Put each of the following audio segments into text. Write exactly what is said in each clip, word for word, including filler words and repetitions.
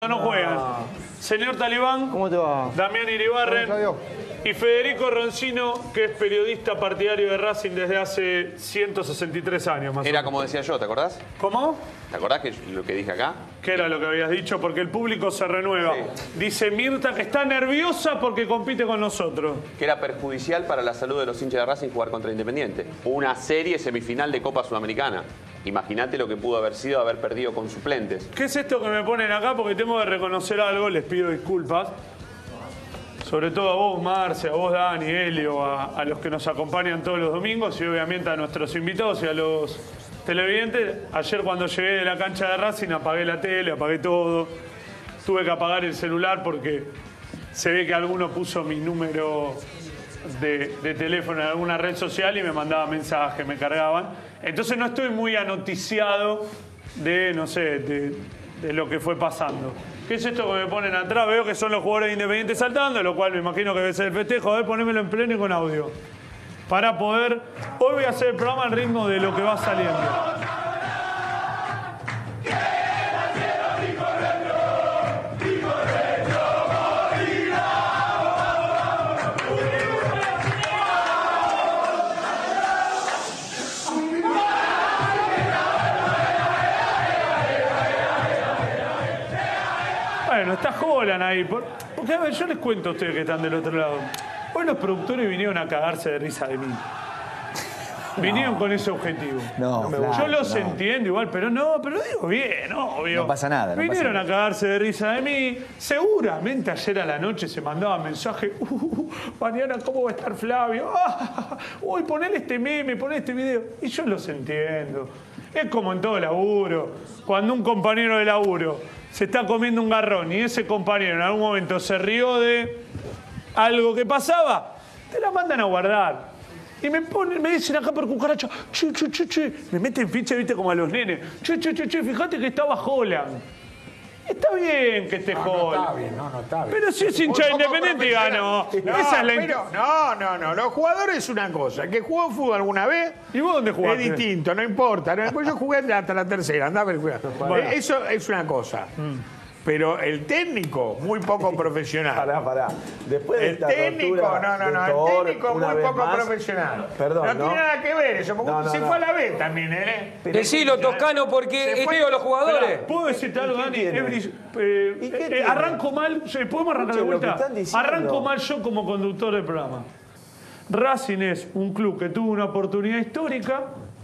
No juegan. Señor Talibán, ¿Cómo te va? Damián Iribarren y Federico Roncino, que es periodista partidario de Racing desde hace ciento sesenta y tres años más o Era menos. como decía yo, ¿te acordás? ¿Cómo? ¿Te acordás que lo que dije acá? ¿Qué era lo que habías dicho? Porque el público se renueva. Sí. Dice Mirta que está nerviosa porque compite con nosotros. Que era perjudicial para la salud de los hinchas de Racing jugar contra Independiente. Una serie semifinal de Copa Sudamericana. Imagínate lo que pudo haber sido haber perdido con suplentes. ¿Qué es esto que me ponen acá? Porque tengo que reconocer algo, les pido disculpas. Sobre todo a vos, Marce, a vos, Dani, Helio, a, a los que nos acompañan todos los domingos y obviamente a nuestros invitados y a los televidentes. Ayer cuando llegué de la cancha de Racing apagué la tele, apagué todo. Tuve que apagar el celular porque se ve que alguno puso mi número de, de teléfono en alguna red social y me mandaba mensajes, me cargaban. Entonces no estoy muy anoticiado de, no sé, de, de lo que fue pasando. ¿Qué es esto que me ponen atrás? Veo que son los jugadores independientes saltando, lo cual me imagino que debe ser el festejo. A ver, ponémelo en pleno y con audio. Para poder... Hoy voy a hacer el programa al ritmo de lo que va saliendo. Bueno, está Holland ahí. Porque, a ver, yo les cuento a ustedes que están del otro lado. Hoy los productores vinieron a cagarse de risa de mí. No. Vinieron con ese objetivo. No, Yo claro, los no. entiendo igual, pero no, pero digo bien, obvio. No pasa nada. No vinieron pasa nada. a cagarse de risa de mí. Seguramente ayer a la noche se mandaban mensajes. Uh, mañana, ¿cómo va a estar Flavio? Ah, uy, ponele este meme, ponele este video. Y yo los entiendo. Es como en todo laburo. Cuando un compañero de laburo se está comiendo un garrón y ese compañero en algún momento se rió de algo que pasaba, te la mandan a guardar. Y me ponen, me dicen acá por cucaracha, che, che, che, che. Me meten ficha, viste, como a los nenes. Che, che, che, che, fíjate que estaba Holland. Está bien que esté no, Holland. No, está bien, no, no está bien. Pero si es hincha de Independiente y ganó. No, Esa es la pero, no, no, no. Los jugadores es una cosa. Que jugó fútbol alguna vez. ¿Y vos dónde jugaste? Es distinto, no importa. No, pues yo jugué hasta la tercera, andá a ver, cuidado. Bueno. Eso es una cosa. Mm. Pero el técnico, muy poco profesional. Pará, pará. Después de El esta técnico, tortura no, no, no. de El Thor, técnico, una muy vez poco más, profesional. Perdón, no, ¿no? tiene nada que ver eso, porque No, no, se no. fue a la B también, ¿eh? Decilo, Toscano, porque es feo los jugadores. ¿Puedo decirte algo, Dani? tiene? Ebris, eh, ¿Y qué eh, tiene? arranco mal. ¿Podemos arrancar de Escuchen lo que vuelta? están diciendo. Arranco mal yo como conductor del programa. Racing es un club que tuvo una oportunidad histórica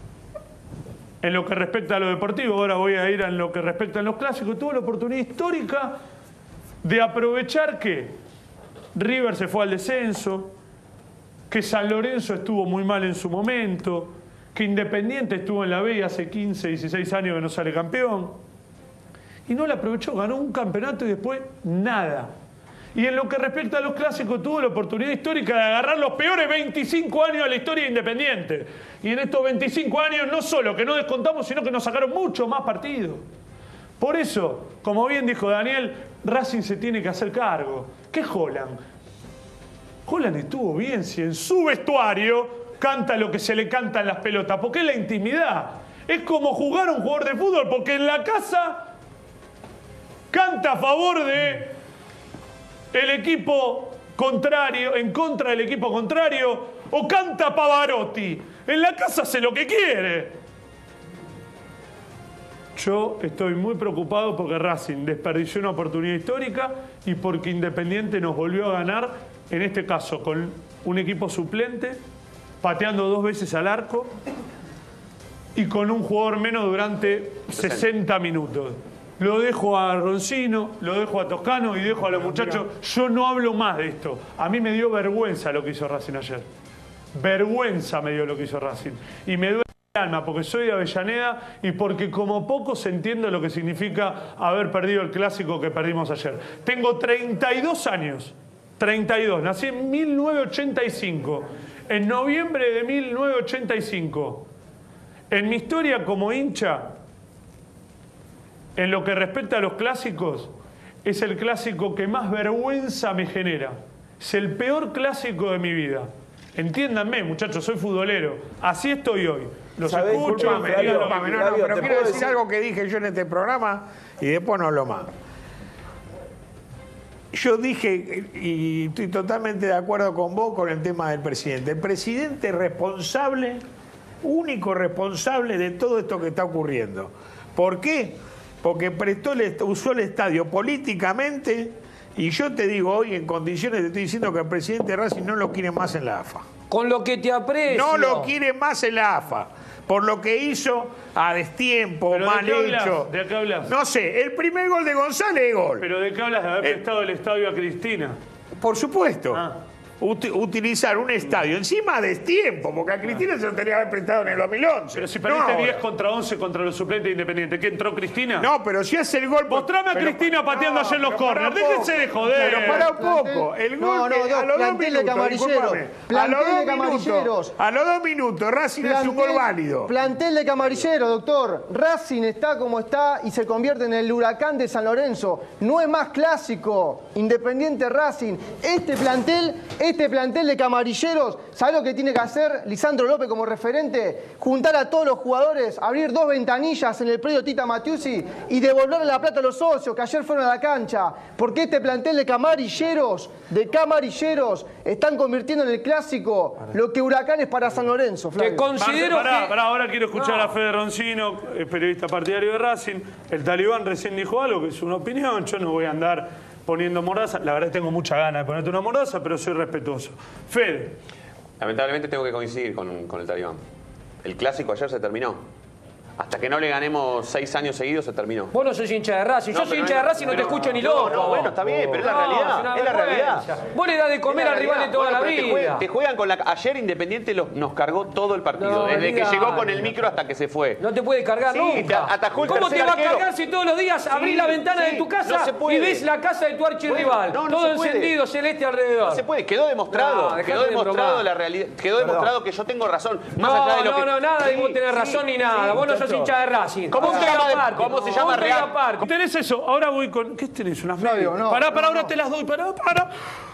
en lo que respecta a lo deportivo. Ahora voy a ir en lo que respecta a los clásicos. Tuvo la oportunidad histórica de aprovechar que River se fue al descenso, que San Lorenzo estuvo muy mal en su momento, que Independiente estuvo en la B y hace quince, dieciséis años que no sale campeón. Y no la aprovechó, ganó un campeonato y después nada. Y en lo que respecta a los clásicos tuvo la oportunidad histórica de agarrar los peores veinticinco años de la historia de Independiente. Y en estos veinticinco años no solo que no descontamos, sino que nos sacaron mucho más partidos. Por eso, como bien dijo Daniel, Racing se tiene que hacer cargo. ¿Qué Holland? Holland estuvo bien si en su vestuario canta lo que se le canta en las pelotas, porque es la intimidad. Es como jugar a un jugador de fútbol, porque en la casa canta a favor de el equipo contrario, en contra del equipo contrario, o canta Pavarotti. En la casa hace lo que quiere. Yo estoy muy preocupado porque Racing desperdició una oportunidad histórica y porque Independiente nos volvió a ganar, en este caso con un equipo suplente, pateando dos veces al arco y con un jugador menos durante sesenta minutos. Lo dejo a Roncino, lo dejo a Toscano y dejo a los muchachos. Yo no hablo más de esto. A mí me dio vergüenza lo que hizo Racing ayer. Vergüenza me dio lo que hizo Racing. Y me duele el alma porque soy de Avellaneda y porque como pocos entiendo lo que significa haber perdido el clásico que perdimos ayer. Tengo treinta y dos años. treinta y dos. Nací en mil novecientos ochenta y cinco. En noviembre de mil novecientos ochenta y cinco. En mi historia como hincha, en lo que respecta a los clásicos, es el clásico que más vergüenza me genera. Es el peor clásico de mi vida. Entiéndanme, muchachos, soy futbolero. Así estoy hoy. Los escucho, Disculpame, me digan lo que disculpame, no, no, Flavio, pero ¿te quiero puedo decir decir? algo que dije yo en este programa y después no hablo más. yo dije, y estoy totalmente de acuerdo con vos con el tema del presidente. El presidente es responsable, único responsable de todo esto que está ocurriendo. ¿Por qué? Porque prestó el, usó el estadio políticamente, y yo te digo hoy en condiciones, te estoy diciendo que el presidente Racing no lo quiere más en la A F A. Con lo que te aprecio. No lo quiere más en la A F A. Por lo que hizo a destiempo, ¿Pero mal de qué hecho. hablas? ¿De qué hablas? No sé, el primer gol de González es gol. ¿Pero de qué hablas de haber Eh, prestado el estadio a Cristina? Por supuesto. Ah. Ut- utilizar un estadio encima a destiempo, porque a Cristina se lo tenía que haber prestado en el dos mil once. Pero si No perdiste ahora. diez contra once contra los suplentes de Independiente, ¿qué entró Cristina? No, pero si hace el gol... Mostrame a pero- Cristina pateando ayer los pero pará corners. un poco. Déjense de joder. Pero para un poco. El gol No, no, que no, a los dos plantel de minutos, camarilleros. discúlpame, a los Plantel dos de minutos, camarilleros. a los dos minutos, Racing hace un gol válido. Plantel de camarillero, doctor. Racing está como está y se convierte en el Huracán de San Lorenzo. No es más clásico. Independiente Racing. Este plantel, este plantel de camarilleros, ¿sabe lo que tiene que hacer Lisandro López como referente? Juntar a todos los jugadores, abrir dos ventanillas en el predio Tita Matiusi y devolverle la plata a los socios que ayer fueron a la cancha. Porque este plantel de camarilleros, de camarilleros, están convirtiendo en el clásico lo que Huracán es para San Lorenzo, Flavio. Que considero Pará, que... pará, ahora quiero escuchar No. a Fede Roncino, eh, periodista partidario de Racing. El talibán recién dijo algo que es una opinión. Yo no voy a andar poniendo mordaza. La verdad tengo mucha ganas de ponerte una mordaza, pero soy respetuoso. Fede. Lamentablemente tengo que coincidir con, con el talibán. El clásico ayer se terminó. Hasta que no le ganemos seis años seguidos se terminó. Vos no sos hincha de Racing. No, Yo soy pero hincha no- de Racing y no te pero- escucho ni no, loco. no, bueno, está bien, pero es la No, realidad, una es la realidad. vergüenza. Vos le das de comer Es la al rival de realidad. toda Bueno, la pero te vida. juegan, te juegan con la... Ayer Independiente los- nos cargó todo el partido. No, desde que olvidate. llegó con el micro hasta que se fue. No te puede cargar Sí, nunca. te atajó el ¿Cómo tercer te va arquero? a cargar si todos los días abrís Sí, la ventana sí, de tu no casa se puede. y ves la casa de tu archirrival? No, no todo se puede. encendido, celeste alrededor. No se puede, quedó demostrado, No, dejate quedó de demostrado bromar. la realidad, quedó demostrado que yo tengo razón. Más No, allá de lo no, que... no, nada de Sí, vos tenés sí, razón ni sí, nada. Vos no sos hincha de Racing. ¿Cómo Vos se sos llama de- aparte. cómo se Vos llama sos Real? aparte. ¿Tenés eso? Ahora voy con... ¿Qué tenés? ¿Unas Flavio, medias? no, pará, pará, no, ahora no. te las doy. Pará, pará.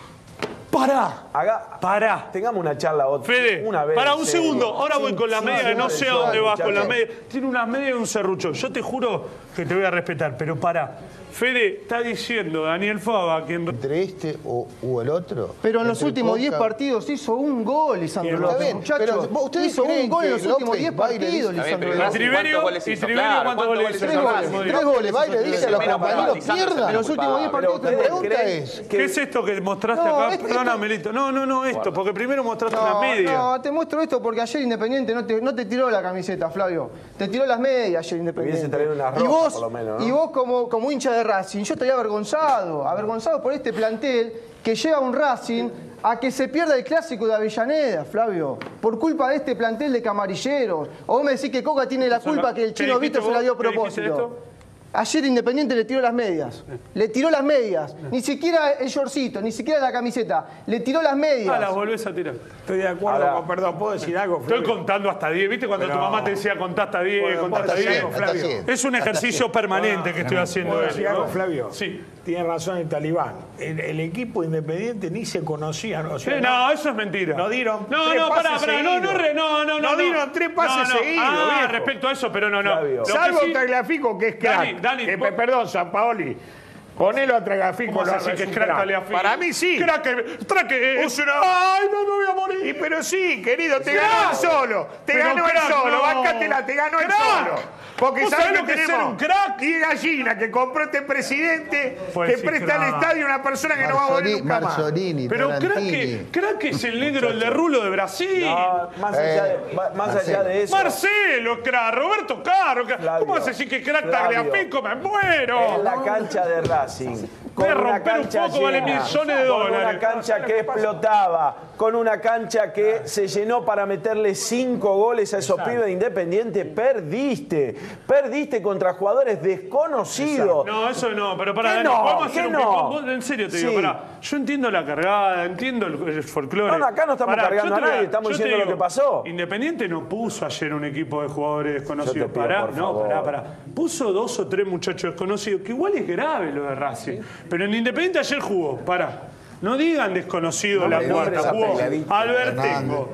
Pará. Haga, Pará. tengamos una charla otra. Fede, una vez. para un en serio. segundo, ahora voy Sin- con la sin media, que no señores, sé a dónde vas con la muchachos. media. Tiene unas medias y un serrucho. Yo te juro que te voy a respetar, pero pará. Fede, está diciendo Daniel Fava, quien... entre este o, o el otro. Pero en los entre últimos diez Coca- partidos hizo un gol, Lisandro Está López, bien, muchachos. pero vos- ustedes hizo un creen gol en que los últimos López diez va y le dice- partidos, Está bien, Lisandro pero López. Racing, Triverio- ¿cuántos goles y hizo? Triverio, Claro, ¿cuántos ¿cuántos goles goles hizo? hizo Tres Racing? goles, tres goles, va y le dice a los Menos compañeros, Lisandro se pierdan. En los últimos diez culpable. partidos, La tres pregunta goles. es, ¿Qué es esto que mostraste No, acá? esto- Perdona, Melito. No, no, no, esto, porque primero mostraste una No, media. no, te muestro esto porque ayer Independiente no te, no te tiró la camiseta, Flavio. Te tiró las medias ayer Independiente. Hubiese traído una y roja, vos, por lo menos, ¿no? y vos como, como hincha de Racing, yo estaría avergonzado, avergonzado por este plantel que lleva un Racing a que se pierda el clásico de Avellaneda, Flavio, por culpa de este plantel de camarilleros. O vos me decís que Coca tiene la culpa que el ¿Qué chino dijiste Víctor se la dio a vos? ¿Qué dijiste de propósito. esto? Ayer Independiente le tiró las medias. Le tiró las medias. Ni siquiera el shortcito, ni siquiera la camiseta. Le tiró las medias. Ah, las volvés a tirar. Estoy de acuerdo Ahora- con, perdón, ¿puedo decir algo? Estoy Flavio? contando hasta diez. ¿Viste cuando Pero- tu mamá te decía contá hasta diez, Bueno, contá hasta hasta diez? cien, hasta cien. Es un ejercicio permanente que estoy haciendo. ¿Puedo él, decir ¿no? algo, Flavio? Sí. Tiene razón el talibán. El, el equipo Independiente ni se conocía. O sea, Eh, no, eso es mentira. No dieron No, tres no, pará, pases pará. No, no, seguidos. re- no, no, no. No dieron tres pases No, no. seguidos, Ah, viejo. respecto a eso, pero no, no. Flavio. Lo que Salvo sí- Tagliafico, que es crack. Dani, Dani, Que, vos- perdón, San Paoli. Ponelo a Tagliafico. ¿Cómo vas a lo- decir que es un crack Tagliafico? Para mí sí. Crack, que- crack, que es Es una- ¡Ay, no me voy a morir! Y pero sí, querido, te Crack. ganó él solo. Te Pero ganó él crack, solo. no. Báncatela, te ganó él Crack. solo. Porque ¿Vos sabés sabés que lo que es tenemos ser un crack? y Gallina, que compró este presidente, Puede que decir presta al crack. estadio a una persona que no va a volver Marzoli- nunca más. Marzolini, Pero crack, Tarantini. que- crack es el negro, el de Rulo de Brasil. No, más allá, Eh, de, ma- más allá Marcelo. de eso. Marcelo, crack, Roberto Carro, crack. Flavio, ¿Cómo vas a decir que crack Flavio. Tagliafico? ¡Me muero! En la cancha de Racing. Con Voy a una romper un cancha poco, vale llena, millones de con dólares. una cancha que explotaba, con una cancha que se llenó para meterle cinco goles a esos pibes de Independiente, perdiste. Perdiste contra jugadores desconocidos. No, eso no, pero para ¿Qué Dani, no? podemos hacer ¿Qué un no? pico- vos, en serio te digo, Sí. pará. Yo entiendo la cargada, entiendo el, el folclore. No, no, acá no estamos cargando yo te a nadie, voy estamos yo te diciendo lo que pasó. Independiente no puso ayer un equipo de jugadores desconocidos. Yo te pido, Pará, por no, favor. pará, pará. Puso dos o tres muchachos desconocidos, que igual es grave lo de Racing. Pero en Independiente ayer jugó, pará. No digan desconocido No la me cuarta, nombres a jugó Pellegrino, Albertengo,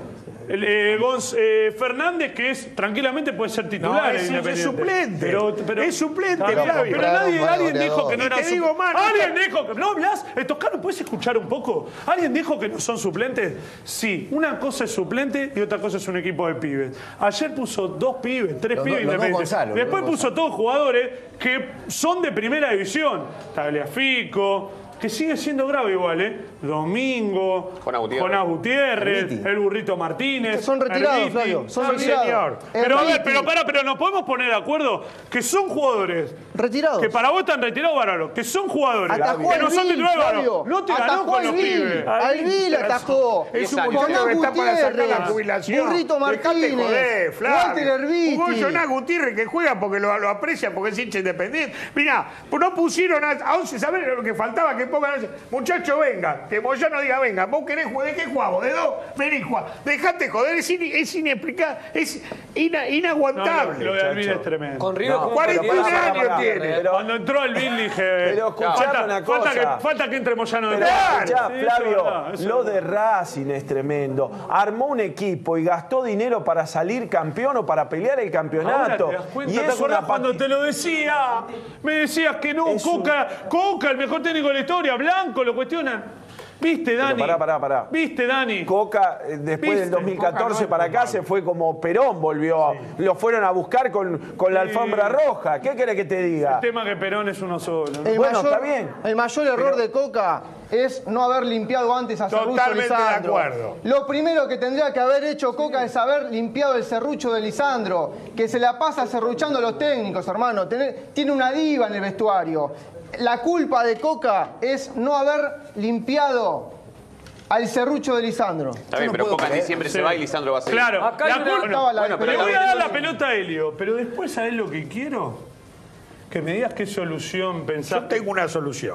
el, eh, Gonz- eh, Fernández, que es tranquilamente puede ser titular. No, es- en es Independiente. suplente. Pero, pero- Es suplente, Claro, Flavio. Pero nadie, Compraron alguien goleador. dijo que no Y era te digo más, no Alguien está- dijo que. ¿No hablas? Eh, Toscano, ¿puedes escuchar un poco? ¿Alguien dijo que no son suplentes? Sí, una cosa es suplente y otra cosa es un equipo de pibes. Ayer puso dos pibes, tres Los pibes dos- los dos independientes. Gonzalo, Después los dos puso todos jugadores que son de primera división. Tagliafico, que sigue siendo grave igual, ¿eh? Domingo, Jonás Gutiérrez. Jonás Gutiérrez, Ermiti. el Burrito Martínez. Son retirados, Ermiti. Flavio. Son Sí, retirados. señor. Pero a ver, Ermiti. pero para, pero nos podemos poner de acuerdo que son jugadores Retirados. que para vos están retirados, Bárbaro, que son jugadores Atajó que al no son Bill, titulares, Flavio. Bárbaro. No te ganó Atajó con al los Bill. pibes. Al Bill atajó. Es un Jonás muchacho que está para sacar la Gutiérrez, jubilación. Burrito Dejate Martínez, joder, Flavio. Walter Erviti. Jugó Jonás Gutiérrez que juega porque lo, lo aprecia, porque es hincha independiente. Mirá, no pusieron a, a once, ¿sabés lo que faltaba? Que pongan once. Muchacho, venga, que Moyano diga, venga, vos querés jugar, ¿de qué jugamos? ¿De dos? Vení, Juan. Dejate joder, es, in, es inexplicable, es ina, No, inaguantable. lo, lo de Alvin es tremendo. Con River No, jugó cuarenta y un partido. pará, años pará, tiene. pero- Cuando entró el Bill dije. Pero escuchame falta, una falta cosa. que, falta que entre Moyano de Pero nuevo. escuchá, Sí, eso es Flavio, verdad, eso lo es de verdad. Racing es tremendo. Armó un equipo y gastó dinero para salir campeón o para pelear el Ahora campeonato. te das cuenta, y ¿te es acordás una cuando pati- te lo decía? Me decías que no, Es un- Coca, Coca, el mejor técnico de la historia, Blanco, lo cuestionan. ¿Viste, Dani? pará, pará, pará. ¿Viste, Dani? Coca, eh, después del ¿Viste? dos mil catorce Coca no es para acá, culpable. se fue como Perón, volvió. Lo fueron a buscar con, con la alfombra roja. ¿Qué querés que te diga? El tema que Perón es uno solo. El Bueno, mayor, está bien. El mayor error de Coca es no haber limpiado antes a Serrucho Totalmente de Lisandro. acuerdo. Lo primero que tendría que haber hecho Coca es haber limpiado el serrucho de Lisandro, que se la pasa serruchando a los técnicos, hermano. Tener- tiene una diva en el vestuario. La culpa de Coca es no haber limpiado al serrucho de Lisandro. Está bien, no pero puedo Coca en creer. diciembre Sí. se va y Lisandro va a seguir. Claro, Acá hay la una- culpa- Estaba la bueno, pero Le diferencia. voy a dar la pelota a Helio, pero después, ¿sabés lo que quiero? Que me digas qué solución pensás. Yo tengo una solución.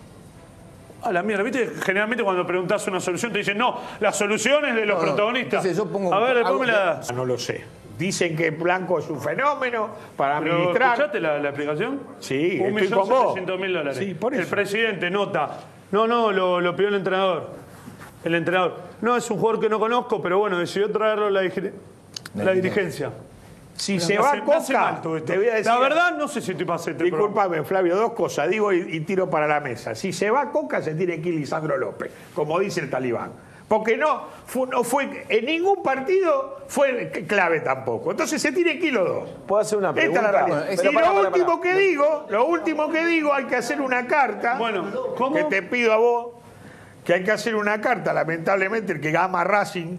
A la mierda, ¿viste? Generalmente cuando preguntás una solución te dicen, no, la solución es de los No, no, protagonistas. entonces yo pongo- a ver, después hago- me la das. Ah, No lo sé. Dicen que Blanco es un fenómeno para Pero, administrar. ¿escuchaste la, la explicación? Sí, Un estoy millón con vos. setecientos mil dólares. Sí, por El eso. presidente nota. No, no, lo, lo pidió el entrenador. El entrenador. No, es un jugador que no conozco, pero bueno, decidió traerlo a la, diri- la dirigencia. Si Me se hace- va me hace Coca, mal todo esto. te voy a decir. La verdad, no sé si estoy para hacer este programa. Disculpame, Flavio, dos cosas, digo y, y tiro para la mesa. Si se va Coca, se tiene que ir Lisandro López, como dice el talibán. Porque no fue, no fue en ningún partido fue clave tampoco. Entonces se tiene que ir los dos. ¿Puedo hacer una Esta pregunta? es la realidad. Bueno, y Pero lo pará, pará, último pará. que digo, lo último que digo, hay que hacer una carta. Bueno, ¿cómo? Que te pido a vos, que hay que hacer una carta. Lamentablemente, el que ama Racing,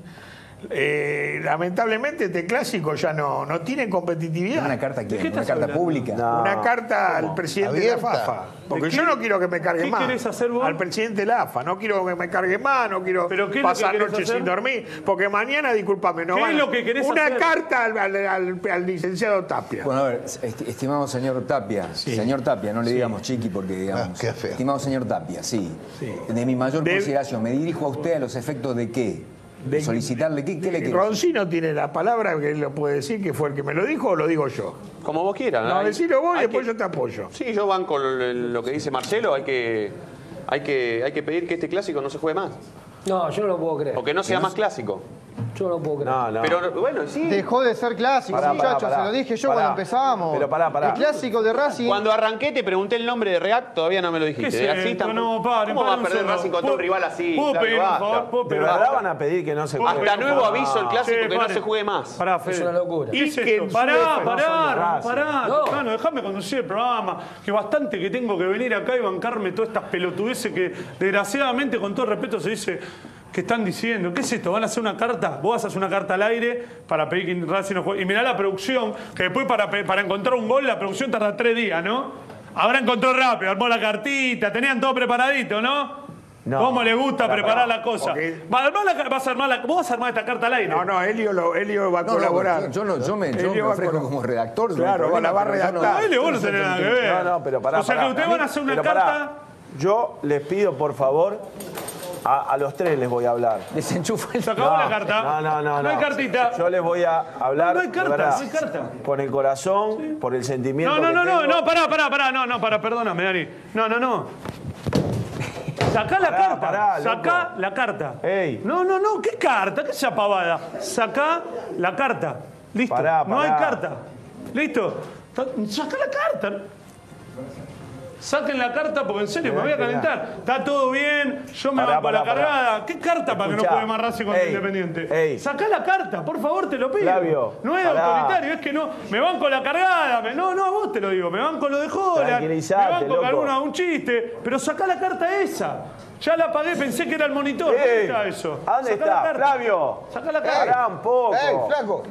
eh, lamentablemente este clásico ya no, no tiene competitividad. ¿Una carta a ¿De qué quién? ¿Una estás carta hablando? pública? No. Una carta al presidente de la ¿Abierta? FAFA. Porque ¿De yo qué- no quiero que me cargue qué más. querés hacer vos? Al presidente de la AFA. No quiero que me cargue más, no quiero ¿Pero qué es lo que pasar querés noches hacer? sin dormir. Porque mañana, discúlpame, no ¿Qué van es a- lo que querés Una hacer? carta al, al- al- al licenciado Tapia. Bueno, a ver, esti- estimado señor Tapia, señor Tapia, no le digamos chiqui porque digamos. Ah, qué feo. Estimado señor Tapia, sí. De mi mayor De- consideración, ¿me dirijo a usted a los efectos de qué? De De- solicitarle qué, ¿qué le quiere? Roncino tiene la palabra que él lo puede decir, que fue el que me lo dijo, o lo digo yo. Como vos quieras. No, Hay- decilo vos y hay después que- yo te apoyo. Sí, yo banco lo, lo que dice Marcelo. Hay que, hay, que, hay que pedir que este clásico no se juegue más. No, yo no lo puedo creer. O que no sea más clásico. Yo no lo puedo creer. No, no. Pero bueno, sí. Dejó de ser clásico, Pará, pará, muchachos, pará. se lo dije yo Pará. cuando empezamos. Pero pará, pará. El clásico de Racing. Cuando arranqué te pregunté el nombre de React, todavía no me lo dijiste. ¿Qué Así es? tampoco- No, paren, ¿Cómo va a paren un perder segundo. Racing contra un ¿Puedo- rival así? ¿Puedo Flavio, pedir un basta. favor? ¿Puedo ¿De pedir un verdad favor? van a pedir que no se Hasta juegue? nuevo aviso el clásico Sí, que no paren. se juegue más. Pará, Fede. Es una locura. Y que en su Pará, defensa pará, Racing. pará, No. Toscano, déjame conducir el programa. Que bastante que tengo que venir acá y bancarme todas estas pelotudeces que desgraciadamente, con todo respeto, se dice que están diciendo. ¿Qué es esto? ¿Van a hacer una carta? Vos vas a hacer una carta al aire para pedir que Racing no juegue. Y mirá la producción, que después para, pe- para encontrar un gol la producción tarda tres días, ¿no? Ahora encontró rápido, armó la cartita, tenían todo preparadito, ¿no? No. ¿Cómo le gusta Pará, preparar pará. la cosa? Porque- Va a armar la- vas a armar la- vos vas a armar esta carta al aire. No, no, Elio, lo, Elio va a No, no, colaborar. yo, yo no- yo me, yo Elio me va a ofrezco colaborar. como redactor. Claro, no hay la va a problema, pero yo redactar. Baile, vos no tenés nada que ver. No, no, pero pará, O sea pará. que ustedes van a hacer una Pero pará. carta. Yo les pido, por favor, a, a los tres les voy a hablar. Desenchufa el... Se acabó la carta. No, no, no. No hay de cartita. Yo les voy a hablar. No hay carta, de verdad, no hay carta. Con el corazón, por el sentimiento. No, no, que no, no, tengo. no, pará, pará, pará, no, no, pará, perdóname, Dani. No, no, no. Sacá la Pará, carta. pará, loco. Sacá la carta. Ey. No, no, no. ¿Qué carta? ¿Qué esa pavada? Sacá la carta. Listo. Pará, No hay pará. carta. Listo. Sacá la carta. Saquen la carta porque en serio me voy a calentar. Está todo bien, yo me Pará, banco la pará, pará. cargada. ¿Qué carta para que no Escuchá. juegue más Racing contra Ey, Independiente? ey. Sacá la carta, por favor, te lo pido. Flavio, no es pará. autoritario, es que no. Me banco la cargada. Me, no, no, a vos te lo digo. Me banco lo de Jola. Me Tranquilizate, banco loco. que alguna un chiste. Pero sacá la carta esa. Ya la pagué, pensé que era el monitor. Ey, ¿Dónde está eso? ¿a dónde Sacá la está? carta. Flavio. Sacá la carta. Pará un poco. ¡Ey, flaco!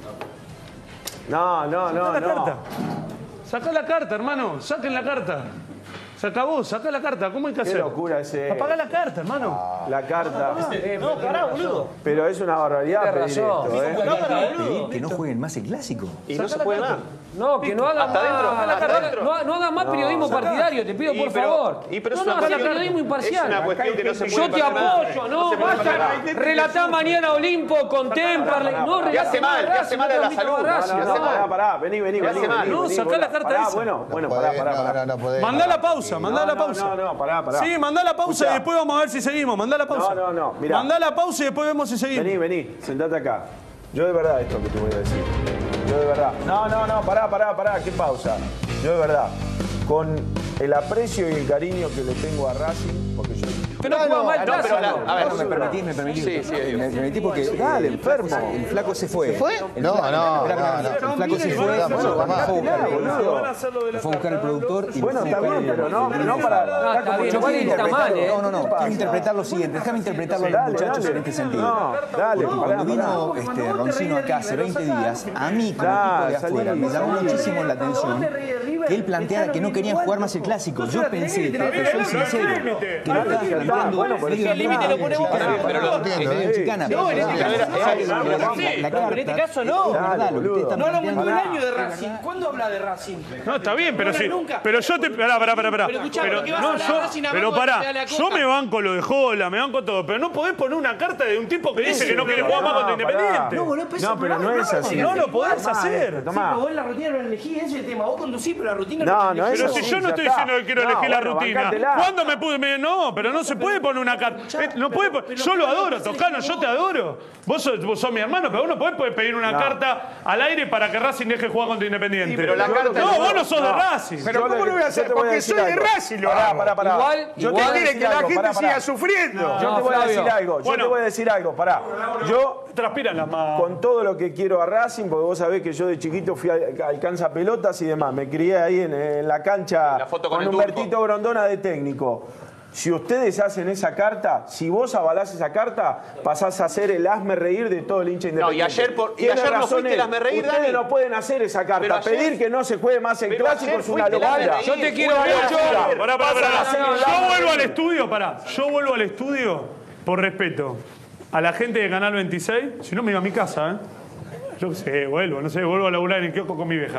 No, no, Sacá no, la no. carta. Sacá la carta, hermano. Saquen la carta. Se acabó, sacá la carta. ¿Cómo hay que Qué hacer? locura ese. Apagá la carta, hermano. La carta. No, pará, boludo. Pero es una barbaridad pedir esto, ¿eh? Pedir que no jueguen más el clásico. Y no se puede más. No, que no hagan Hasta más, adentro, hasta no, adentro. no, no hagan más periodismo partidario, te pido Y por pero- favor. y pero es no, no una hagan cuestión- periodismo imparcial. Es una cuestión que no se puede Yo te pasar nada. apoyo, no, se puede pasar vayan, nada. relatá mañana Olimpo con Temperley, no, Te relatá hace mal, te hace Racing, mal a la transmita salud. Racing, No, no, hace no, mal. pará, pará, vení, vení, Te vení. hace mal. vení, No, vení, sacá vení. la carta Pará, esa. bueno, bueno, No pará, podés, pará, no, pará. no, no podés. Mandá la pausa, mandá la No, pausa. No, no, pará, pará. Sí, mandá la pausa Escuchá. y después vamos a ver si seguimos. Mandá la pausa. No, no, no, mirá. Mandá la pausa y después vemos si seguimos. Vení, vení, sentate acá. Yo de verdad esto que te voy a decir. Yo de verdad. No, no, no, pará, pará, pará, qué pausa. Yo de verdad. Con el aprecio y el cariño que le tengo a Racing, porque yo. Que no juega mal Ah, no, pero clásico. la- a ver, No, me permitís, me permitís. Sí, sí, Dios. me permitís porque. Dale, el flaco enfermo. se- El flaco se fue. ¿Se fue? No, no, no, no. El flaco se fue. Bueno, Lo fue a buscar el boludo. Van a hacer lo de la Lo fue a buscar el productor y Bueno, lo fue está a buscar bien, el- pero no, pero no para. No, está bien, Yo igual quiero está interpretar, mal, ¿eh? no, no, no, quiero interpretar lo siguiente, déjame interpretarlo a los Dale, muchachos dale. en este sentido. No, dale, Porque pará, cuando vino este, Roncino acá hace veinte días, a mí como Da, tipo de salí, afuera me llamó salí. muchísimo la atención que él planteara que no querían jugar más el clásico. Yo pensé, te soy sincero, que lo estaba planteando Bueno, pero medio el límite lo pone vos. Pero lo- en medio en chicana. No, en este pero- caso- saquen la- la- la- la Pero en este carta. caso no. Es verdad, lo que ustedes están No hablamos en todo el planteando. año de Racing. ¿Cuándo habla de Racing? No, está bien, pero No, sí. nunca. Pero yo te. Pará, pará, pará. pará. Pero escuchá, Pero, ¿por qué vas a no, hablar yo, de Racing a pero Banco pará, de Pedale a yo Coca? me banco lo de Jola, me banco todo. Pero no podés poner una carta de un tipo que dice que no quiere jugar más contra Independiente. No, boludo, No, pero no es así. No lo podés hacer. Sí, Tomá. pero vos la rutina no la elegís, ese es el tema. Vos conducís, pero la rutina No, la no elegís. es Pero así, si yo no ya estoy está. diciendo que quiero No, elegir la bueno, rutina. bancátela. ¿Cuándo me pude? me- No, pero no se puede poner una carta. Eh, No puede, po- yo lo adoro, Toscano, yo te adoro. Vos sos, vos sos mi hermano, pero vos no podés pedir una No. carta al aire para que Racing deje jugar contra Independiente. pero la no, carta- vos no sos de No. Racing. Pero Yo ¿cómo le- lo voy a yo hacer? te voy a Porque decir soy de algo. Racing, lo Pará, hago. pará, pará. Igual- Yo Usted te voy a quiere decir que la algo, gente pará, siga pará. sufriendo. Yo No, te voy a Flavio. decir algo, yo Bueno. te voy a decir algo, pará. Yo, Transpiran las manos. con todo lo que quiero a Racing, porque vos sabés que yo de chiquito fui al alcanza pelotas y demás, me crié ahí en, en la cancha La foto con con el Humbertito turco. Grondona de técnico. Si ustedes hacen esa carta, si vos avalás esa carta, pasás a ser el hazme reír de todo el hincha No, y independiente. ayer por- y Tiene ayer no razón fuiste él. el hazme reír, Ustedes Dani. no pueden hacer esa carta. Pero ayer- Pedir que no se juegue más el Pero clásico ayer es una fuiste el hazme locura. reír. Yo te quiero Una mucho. locura. Pará, pará, pará. Pasan a ser el Yo hazme vuelvo al reír. estudio, pará. Yo vuelvo al estudio por respeto a la gente de Canal veintiséis. Si no, me iba a mi casa, ¿eh? Yo qué sé, vuelvo, no sé, vuelvo a laburar en el kiosco con mi vieja.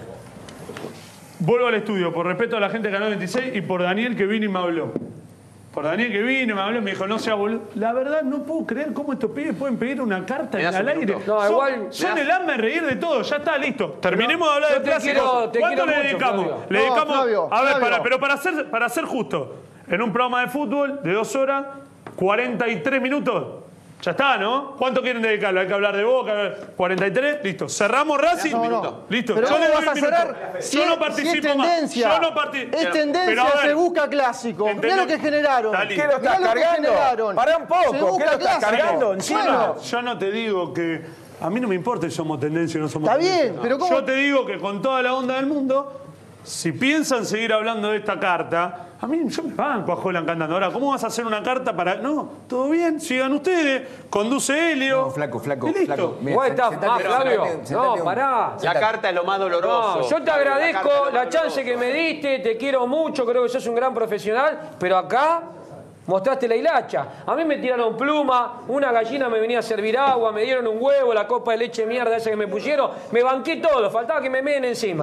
Vuelvo al estudio por respeto a la gente de Canal veintiséis y por Daniel que vino y me habló. Por Daniel que vino y me habló y me dijo, no sea boludo. La verdad, no puedo creer cómo estos pibes pueden pedir una carta Me das al un aire. minuto. No, son igual- son me das- el hazme reír de todo. Ya está, listo. Terminemos de hablar yo de te clásicos. quiero- te ¿Cuánto quiero le mucho, dedicamos? Flavio. Le No, dedicamos. Flavio, a ver, Flavio. para, pero para ser, para ser justo, en un programa de fútbol de dos horas, cuarenta y tres minutos. Ya está, ¿no? ¿Cuánto quieren dedicarlo? Hay que hablar de Boca. cuarenta y tres, listo. Cerramos Racing. No, no. Listo. Pero Yo ¿cómo le doy vas a un minuto. cerrar si Yo es- no si participo es más. tendencia? Yo no participo. Es tendencia, Pero a ver, se busca clásico. Mirá entendemos- lo que generaron. Dale. ¿Qué lo estás Mirá lo que cargando? generaron. Pará un poco, Se ¿qué busca lo estás clásico. cargando encima? Bueno, Yo no te digo que. A mí no me importa si somos tendencia o no somos Está tendencia. bien, pero ¿cómo? Yo te digo que con toda la onda del mundo, si piensan seguir hablando de esta carta, a mí yo me banco a Jolan cantando. Ahora, ¿cómo vas a hacer una carta para.? No, todo bien, sigan ustedes, conduce Helio. No, flaco, flaco, y listo. flaco. Mira, Igual está sentate, más, sentate, Flavio. sentate, No, un- pará. La carta es lo más doloroso. No, yo te La agradezco carta es lo la más chance que me diste, te quiero mucho, creo que sos un gran profesional, pero acá mostraste la hilacha. A mí me tiraron pluma, una gallina me venía a servir agua, me dieron un huevo, la copa de leche mierda esa que me pusieron, me banqué todo, faltaba que me meen encima.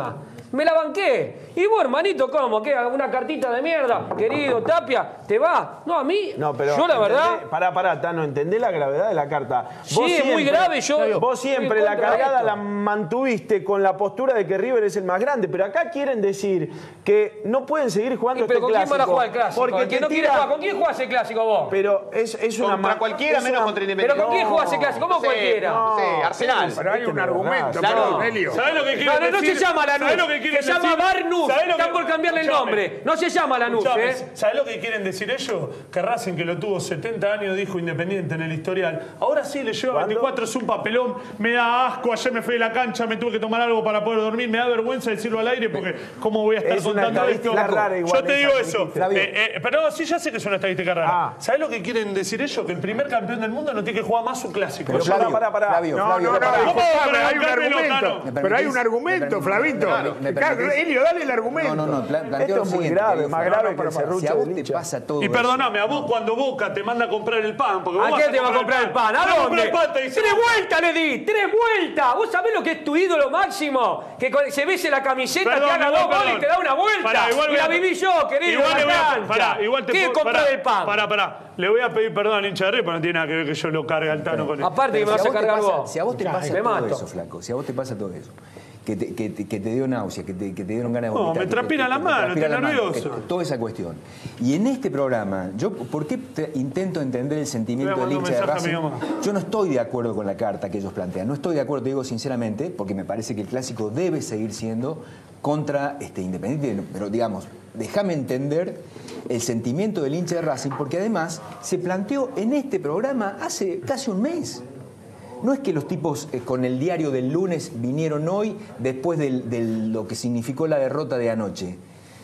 me la banqué. Y vos, hermanito, ¿cómo? ¿Qué? ¿Una cartita de mierda? Querido Tapia, ¿te va? No, a mí, No, pero yo la verdad... entendé- Pará, pará, Tano, ¿entendés la gravedad de la carta? Sí, es muy grave, yo- Vos siempre estoy en la contra de cargada esto. la mantuviste con la postura de que River es el más grande, pero acá quieren decir que no pueden seguir jugando ¿Y pero este con quién clásico. van a jugar el clásico? Porque El que te no quiere tira- jugar. ¿Con quién jugás el clásico vos? Pero es, es una... Contra ma- cualquiera es menos una- contra Independiente. ¿Pero con quién jugás el clásico? ¿Cómo No sé, cualquiera? No sé, Arsenal. Pero hay un argumento, Claro. perdón, Helio. ¿Sabés lo que quieren No, no, no se decir? llama Lanús, ¿Sabés lo que quieren se llama decir? Barnus. ¿Sabés lo que- Están por cambiarle el Escuchame. nombre. No se llama Lanús, Escuchame, ¿eh? ¿sabés lo que quieren decir ellos? Que Racing, que lo tuvo setenta años, dijo Independiente en el historial. Ahora sí le lleva ¿Cuándo? veinticuatro, es un papelón. Me da asco. Ayer me fui de la cancha, me tuve que tomar algo para poder dormir. Me da vergüenza decirlo al aire porque ¿cómo voy a estar Es una contando esto? estadística rara igual Yo te esa digo que eso. dijiste. Flavio. Eh, eh, pero no, sí, ya sé que es una estadística rara. Ah. ¿Sabés lo que quieren decir ellos? Que el primer campeón del mundo no tiene que jugar más su clásico. Pero Eso- Pará, Flavio, pará, pará. Flavio, No, Flavio, no, no, pará. ¿Cómo disculpame, para hay un bancármelo, argumento. Tano? ¿Me Pero hay permitís? un argumento, ¿Me permitís? Flavito. ¿Me Claro, permitís? Helio, dale el argumento. No, no, no, pla- planteo Esto lo es muy siguiente, grave, Flavio. más No, grave no, que pero el para- serrucho Si a vos del te hincha. pasa todo Y eso- perdóname, a vos cuando Boca te manda a comprar el pan. Porque vos ¿A vas qué te va a comprar el pan? ¿A Te va dónde? comprar el pan, te dice, ¡Tres vueltas le di! ¡Tres vueltas! ¿Vos sabés lo que es tu ídolo máximo? Que con- se bese la camiseta, Perdón, te haga igual, dos goles perdón. y te da una vuelta. Pará, igual y voy la a- viví yo, querido, Igual en le la voy a- cancha. pará, igual te ¿Qué puedo- comprar pará, el pan? Pará, pará. Le voy a pedir perdón al hincha de River, porque no tiene nada que ver que yo lo cargue al Tano con él. Aparte que me Pero vas si a vos te cargar pasa- vos. Si a vos te pasa me todo mato. eso, flaco, si a vos te pasa todo eso, que te, que te- que te dio náusea, que te, que te dieron ganas de No, vomitar. me que te- transpiran que las te manos, transpiran estoy las manos, nervioso. que- toda esa cuestión. Y en este programa, yo, ¿por qué te- intento entender el sentimiento Le voy a del mandar hincha de un mensaje Racing? a mi mamá. Yo no estoy de acuerdo con la carta que ellos plantean. No estoy de acuerdo, te digo sinceramente, porque me parece que el clásico debe seguir siendo contra este Independiente. Pero digamos, déjame entender el sentimiento del hincha de Racing, porque además se planteó en este programa hace casi un mes. No es que los tipos eh, con el diario del lunes vinieron hoy después de lo que significó la derrota de anoche.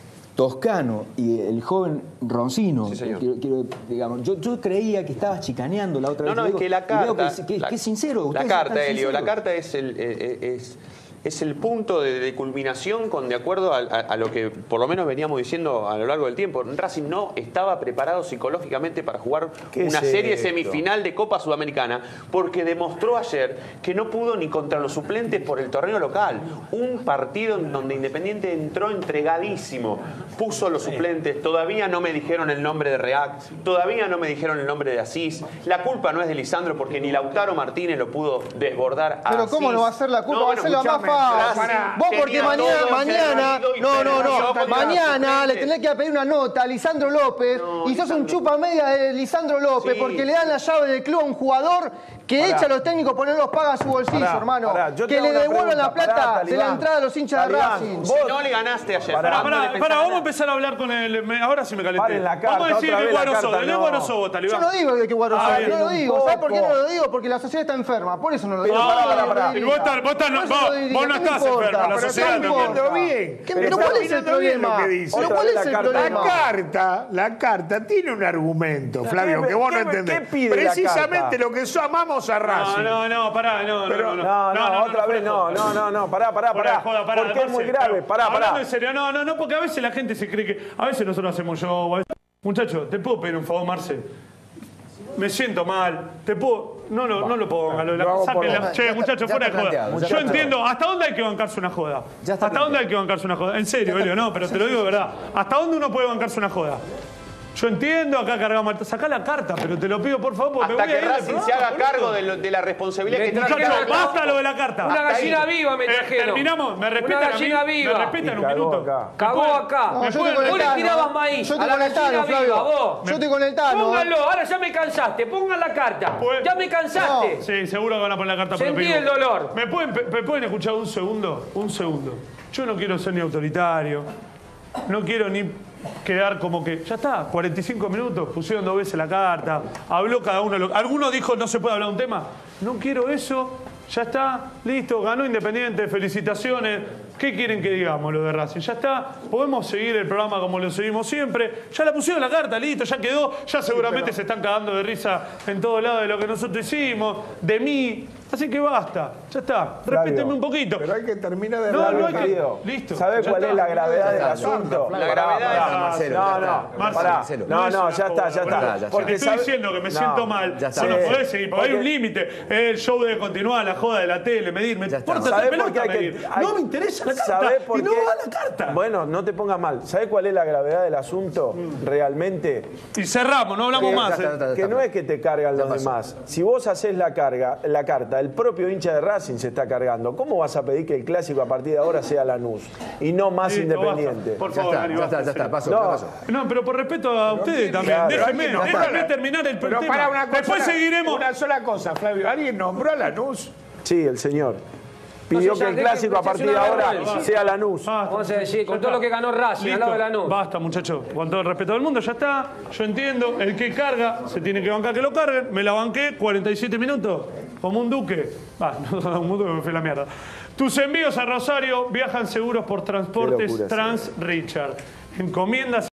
Toscano y el joven Roncino, Sí, señor. quiero- quiero, digamos, yo, yo creía que estabas chicaneando la otra No, vez. no, y es veo- que la y veo carta. que, que- la- que es sincero. La ustedes carta, están Elio, la sinceros. carta es el, eh, eh, es, es el punto de, de culminación con de acuerdo a, a- a lo que por lo menos veníamos diciendo a lo largo del tiempo. Racing no estaba preparado psicológicamente para jugar ¿Qué una es serie esto? semifinal de Copa Sudamericana porque demostró ayer que no pudo ni contra los suplentes por el torneo local. Un partido en donde Independiente entró entregadísimo, puso los suplentes, todavía no me dijeron el nombre de Reac, todavía no me dijeron el nombre de Asís. La culpa no es de Lisandro porque ni Lautaro Martínez lo pudo desbordar a Pero ¿cómo Asís. no va a ser la culpa? No, va a bueno, ser la más escuchame, fácil. Racing Vos porque tenía mañana, todo mañana, encerrado y no, no, perdió no, contra mañana los le suplentes. tenés que pedir una nota a Lisandro López No, y sos un Lisandro. chupa media de Lisandro López Sí. porque le dan la llave del club a un jugador que Pará. echa a los técnicos por no los paga a su bolsillo, Pará, hermano. pará, yo que te hago le una devuelvan la pregunta. plata Pará, de la Talibán. entrada a los hinchas de Talibán, Racing. vos- Si no le ganaste ayer. Pará, Pará, no le pará, pensás pará, vamos a nada. empezar a hablar con el. me- ahora sí me calenté. Paren la carta, vamos a decir otra que vez la bueno sos, carta, ¿de qué no. bueno sos vos, Yo Talibán? no digo que guardo Ah, soy, bien, no lo un digo. ¿Sabes por qué no poco. lo digo? Porque la sociedad está enferma. Por eso no lo digo. Pero Por eso pará, no lo pará, Y diría. vos, estás- vos, estás- Por eso vos- lo diría. vos no ¿Qué me estás importa? enfermo, la Pero sociedad ¿qué no me quiere. importa? bien. ¿Qué- Pero ¿Pero está cuál es el opinando bien lo problema? que dice. ¿Pero Otra cuál vez es la el carta. La problema? carta, la carta tiene un argumento, Flavio, ¿Qué- que vos no qué- entendés. qué pide la Precisamente carta? lo que amamos a No, Racing. no, no, pará, no, Pero- no, No, no, otra vez no, fuera no, no, no, pará, pará, Fuera de pará. joda, pará, Porque es muy Marce, grave, pero pará, Hablando pará. en serio, no, no, no, porque a veces la gente se cree que. A veces nosotros hacemos yo. o a veces- Muchacho, ¿te puedo pedir un favor, Marce? Me siento mal, te puedo. No, no, no lo puedo bancar. lo de la- Lo hago por sáquenla. vos. Che, Ya está- muchacho, ya fuera de está joda. planteado, ya Yo está entiendo, ¿hasta dónde hay que bancarse una joda? Ya está ¿Hasta dónde hay planteado. que bancarse una joda? En serio, Elio, no, pero te lo digo de verdad. ¿Hasta dónde uno puede bancarse una joda? Yo entiendo, acá cargamos. Sacá la carta, pero te lo pido por favor, porque Hasta me voy a que ir del Racing se programa, haga boludo. cargo de, lo- de la responsabilidad Me que tiene. trajeron- Muchacho, basta lo de la carta. Una Hasta gallina ahí. viva me Eh, trajeron. terminamos, me respetan Una a mí, gallina viva. me respetan Y un cagó minuto. acá. ¿Me Cagó pueden- acá. No, ¿Me yo estoy pueden- con el Vos le Tano, tirabas ¿eh? maíz Yo a estoy la con el Tano, gallina viva, Flavio. vos. Yo estoy con el Tano. ¿eh? Pónganlo, ahora ya me cansaste, pongan la carta. Pues- Ya me cansaste. Sí, seguro que van a poner la carta. pero Sentí pido- el dolor. ¿Me pueden, ¿Me pueden escuchar un segundo? Un segundo. Yo no quiero ser ni autoritario. No quiero ni quedar como que... Ya está, cuarenta y cinco minutos, pusieron dos veces la carta. Habló cada uno... Lo, alguno dijo no se puede hablar de un tema. No quiero eso. Ya está, listo, ganó Independiente, felicitaciones. ¿Qué quieren que digamos lo de Racing? Ya está, podemos seguir el programa como lo seguimos siempre. Ya la pusieron la carta, listo, ya quedó. Ya seguramente se están cagando de risa en todos lados de lo que nosotros hicimos, de mí. Así que basta, ya está. Respéteme un poquito. Pero hay que terminar de No, hablar, no hay que... querido. Listo. ¿Sabes ya cuál está. es la gravedad del está, asunto? La Pará, gravedad pará. es- Marcelo, No, ya no, está. pará. Marcelo. No, es no, una ya está, ya joda, está. boludo. Porque Te estoy sabe- diciendo que me No, siento mal. ya está. Vos no Sí. podés seguir, porque hay un Porque- límite. El show debe continuar, la joda de la tele, medir. Me Ya está. importa ¿Sabés tu por qué pelota hay que- medir. hay- No me interesa la carta. ¿Sabés por y no qué? va la carta. Bueno, no te pongas mal. ¿Sabes cuál es la gravedad del asunto realmente? Y cerramos, no hablamos Que- más. ya ¿eh? está, ya Que está. no es que te cargan los demás. Si vos haces la carga, la carta, el propio hincha de Racing se está cargando. ¿Cómo vas a pedir que el clásico a partir de ahora sea Lanús y no más Listo, Independiente? basta. Por Ya favor, está, Dani, ya está, basta, ya está. sí. Paso, No. ya pasó. No, pero por respeto a ustedes también. claro, Déjenme, alguien no déjenme para. terminar el Pero tema. para una cosa, Después seguiremos. Una sola cosa, Flavio. ¿Alguien nombró a Lanús? Sí, el señor. Pidió No sé, que ya el dejen clásico a que partir de sea una ahora vergüenza. sea Lanús. Basta. Vamos a decir, con Ya todo está. lo que ganó Racing, al lado de Lanús. Basta, muchachos. Con todo el respeto del mundo, ya está. Yo entiendo. El que carga, se tiene que bancar que lo carguen. Me la banqué cuarenta y siete minutos. Como un duque. Ah, no, un duque me fue la mierda. Tus envíos a Rosario viajan seguros por Qué transportes locura, Trans Richard. Encomiendas.